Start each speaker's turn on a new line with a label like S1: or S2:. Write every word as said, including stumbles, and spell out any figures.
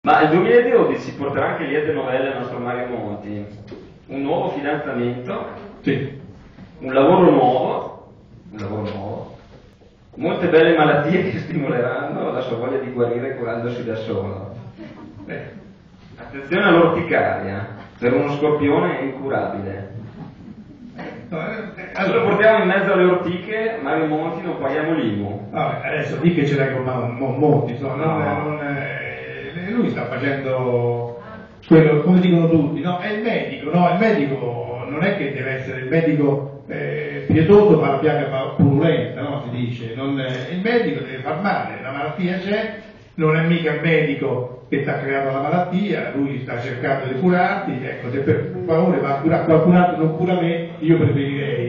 S1: Ma il duemiladodici porterà anche liete novelle al nostro Mario Monti. Un nuovo fidanzamento,
S2: Sì.
S1: un lavoro nuovo, un lavoro nuovo, molte belle malattie che stimoleranno la sua voglia di guarire curandosi da solo.
S2: Eh.
S1: Attenzione all'orticaria, per uno scorpione è incurabile.
S2: No, eh,
S1: Allora
S2: allora,
S1: portiamo in mezzo alle ortiche Mario Monti, non paghiamo l'I M U.
S2: vabbè, adesso lì che ce l'hai con Mon- Mon- Monti, insomma, non,
S1: No.
S2: non, eh, lui sta facendo quello, come dicono tutti, no? È il medico, no? Il medico non è che deve essere il medico eh, pietoso ma la piaga purulenta, no? Si dice, non, eh, il medico deve far male, la malattia c'è, non è mica il medico che ti ha creato la malattia, lui sta cercando di curarti, ecco, se per favore va a curare qualcun altro non cura me, io preferirei